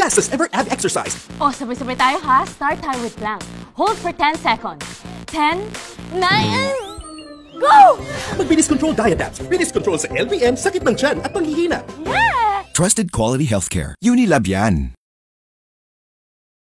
fastest ever ab exercise. O, sabay-sabay tayo ha. Start tayo with plank. Hold for 10 seconds. 10, 9, go! Mag-Bilis Control Diatabs. Bilis control sa LBM, sakit ng tiyan at panghihina. Yeah! Trusted quality healthcare. Unilab yan.